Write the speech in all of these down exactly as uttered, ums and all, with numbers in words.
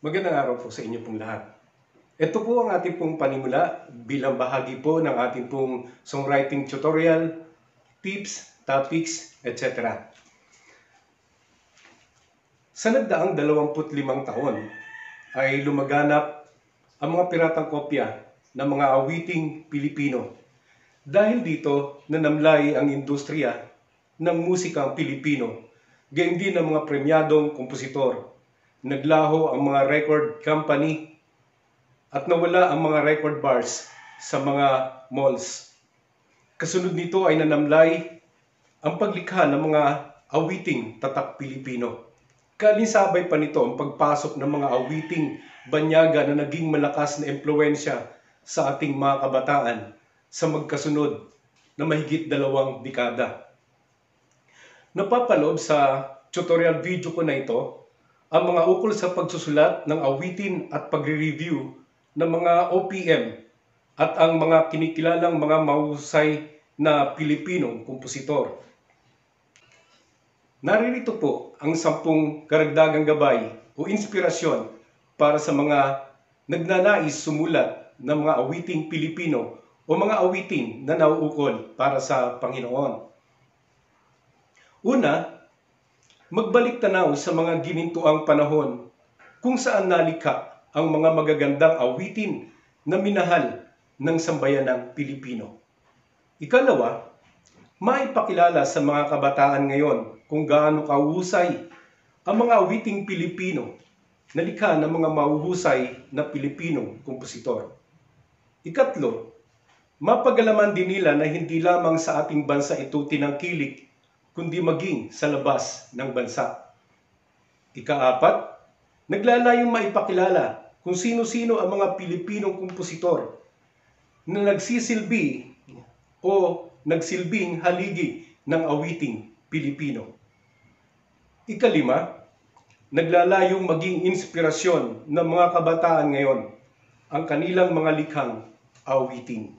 Magandang araw po sa inyo pong lahat. Ito po ang ating pong panimula bilang bahagi po ng ating pong songwriting tutorial, tips, topics, et cetera. Sa nagdaang dalawampu't limang taon ay lumaganap ang mga piratang kopya ng mga awiting Pilipino. Dahil dito nanamlay ang industriya ng musikang Pilipino, gayon din ang mga premyadong kompositor. Naglaho ang mga record company at nawala ang mga record bars sa mga malls. Kasunod nito ay nanamlay ang paglikha ng mga awiting tatak Pilipino. Kalinsabay pa nito ang pagpasok ng mga awiting banyaga na naging malakas na impluwensya sa ating mga kabataan sa magkasunod na mahigit dalawang dekada. Napapaloob sa tutorial video ko na ito ang mga ukol sa pagsusulat ng awitin at pagre-review ng mga O P M at ang mga kinikilalang mga mahusay na Pilipinong kompositor. Naririto po ang sampung karagdagang gabay o inspirasyon para sa mga nagnanais sumulat ng mga awiting Pilipino o mga awitin na nauukol para sa Panginoon. Una, magbalik tanaw sa mga ginintuang panahon kung saan nalikha ang mga magagandang awitin na minahal ng sambayanang Pilipino. Ikalawa, maipakilala sa mga kabataan ngayon kung gaano kahusay ang mga awiting Pilipino na likha ng mga mahuhusay na Pilipinong kompositor. Ikatlo, mapagalaman din nila na hindi lamang sa ating bansa ito tinangkilik kundi maging sa labas ng bansa. Ikaapat, naglalayong maipakilala kung sino-sino ang mga Pilipinong kompositor na nagsisilbi o nagsilbing haligi ng awiting Pilipino. Ikalima, naglalayong maging inspirasyon ng mga kabataan ngayon ang kanilang mga likhang awitin.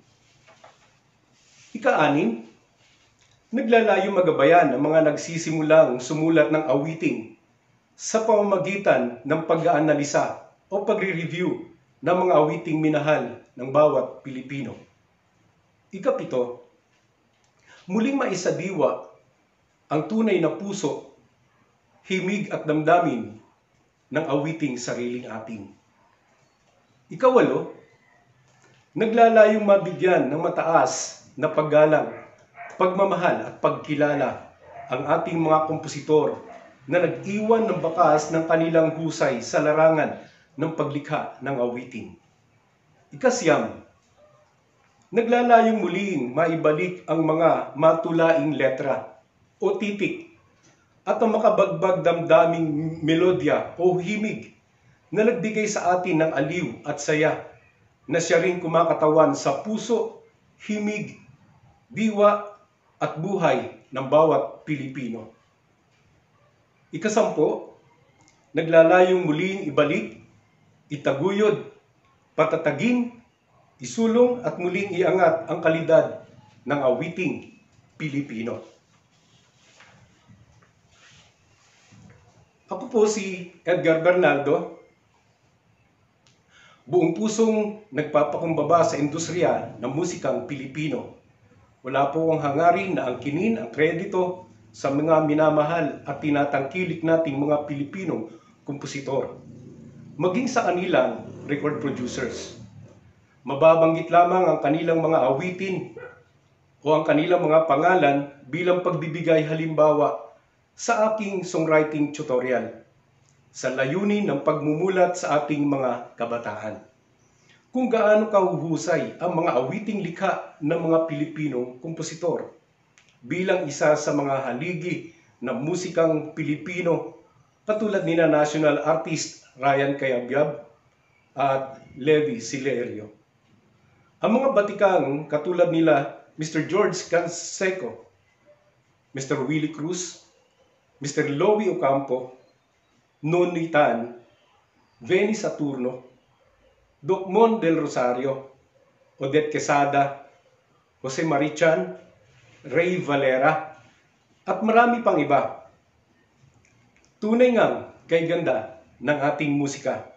Ikaanim, naglalayong magabayan ang mga nagsisimulang sumulat ng awiting sa pamamagitan ng pag-aanalisa o pagre-review ng mga awiting minahal ng bawat Pilipino. Ikapito, muling maisadiwa ang tunay na puso, himig at damdamin ng awiting sariling atin. Ikawalo, naglalayong mabigyan ng mataas na paggalang, pagmamahal at pagkilala ang ating mga kompositor na nag-iwan ng bakas ng kanilang husay sa larangan ng paglikha ng awitin. Ikasyam, naglalayong muling maibalik ang mga matulaing letra o titik at ang makabagbag damdaming melodya o himig na nagbigay sa atin ng aliw at saya na siya rin kumakatawan sa puso, himig, diwa at buhay ng bawat Pilipino. Ikasampo, naglalayong muling ibalik, itaguyod, patatagin, isulong at muling iangat ang kalidad ng awiting Pilipino. Ako po si Edgar Bernaldo, buong pusong nagpapakumbaba sa industriya ng musikang Pilipino. Wala po akong hangarin na angkinin ang kredito sa mga minamahal at tinatangkilik nating mga Pilipinong kompositor, maging sa kanilang record producers. Mababanggit lamang ang kanilang mga awitin o ang kanilang mga pangalan bilang pagbibigay halimbawa sa aking songwriting tutorial sa layunin ng pagmumulat sa ating mga kabataan. Kung gaano kahuhusay ang mga awiting likha ng mga Pilipinong kompositor bilang isa sa mga haligi ng musikang Pilipino katulad nina national artist Ryan Cayabyab at Levi Silerio. Ang mga batikang katulad nila Mister George Canseco, Mister Willie Cruz, Mister Lowie Ocampo, Nonny Tan, Benny Saturno, Docmon del Rosario, Odette Quesada, Jose Marichan, Ray Valera, at marami pang iba. Tunay ngang kay ganda ng ating musika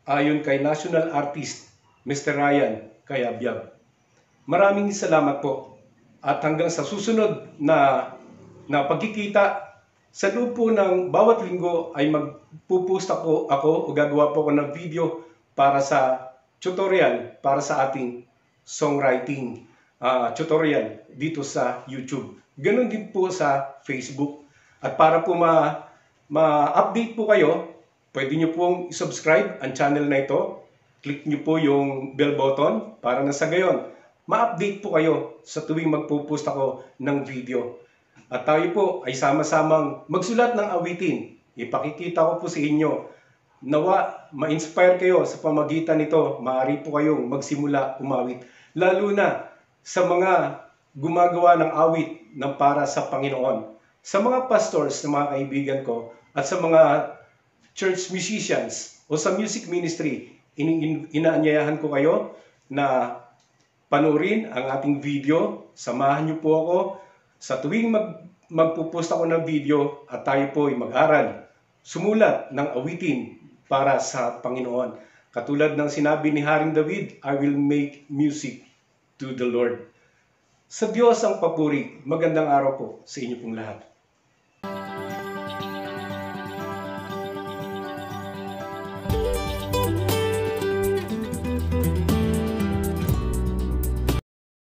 ayon kay national artist mister Ryan Cayabyab. Maraming salamat po at hanggang sa susunod na, na pagkikita sa loob po ng bawat linggo ay magpupost ako, ako o gagawa po ako ng video para sa tutorial para sa ating songwriting uh, tutorial dito sa YouTube. Ganon din po sa Facebook. At para po ma, ma-update po kayo, pwede nyo pong subscribe ang channel na ito. Click nyo po yung bell button para na sa gayon ma-update po kayo sa tuwing magpo-post ako ng video. At tayo po ay sama-samang magsulat ng awitin. Ipakikita ko po sa inyo. Nawa, ma-inspire kayo sa pamagitan nito. Maaari po kayong magsimula umawit. Lalo na sa mga gumagawa ng awit ng para sa Panginoon. Sa mga pastors na mga kaibigan ko at sa mga church musicians o sa music ministry, in inaanyayahan ko kayo na panurin ang ating video. Samahan niyo po ako sa tuwing mag, magpupost ako ng video at tayo po ay mag-aral, sumulat ng awitin para sa Panginoon. Katulad ng sinabi ni Haring David, I will make music to the Lord. Sa Diyos ang papuri. Magandang araw po sa inyo pong lahat.